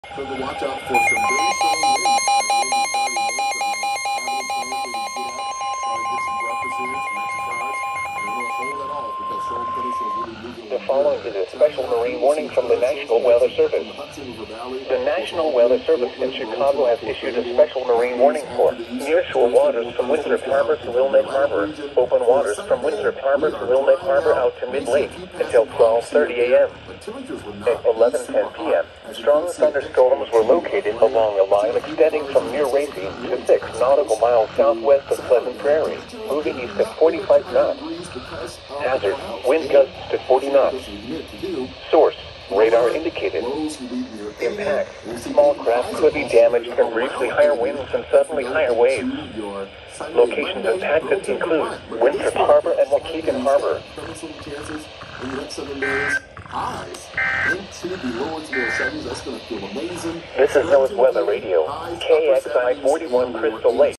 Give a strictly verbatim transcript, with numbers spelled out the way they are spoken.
So to watch out for some very strong winds as The following is a special marine warning from the National Weather Service. The National Weather Service in Chicago has issued a special marine warning for nearshore waters from Winthrop Harbor to Wilmette Harbor, open waters from Winthrop Harbor to Wilmette Harbor out to mid-lake until twelve thirty a m At eleven ten p m, strong thunderstorms were located along a line extending from near Racine to six nautical miles southwest of Pleasant Prairie, moving east at forty-five knots. Hazard, wind gusts to forty knots. Source, radar indicated. Impact, small craft could be damaged from briefly higher winds and suddenly higher waves. Locations impacted include Winthrop Harbor and Waukegan Harbor. This is North Weather Radio, K X I forty-one Crystal Lake.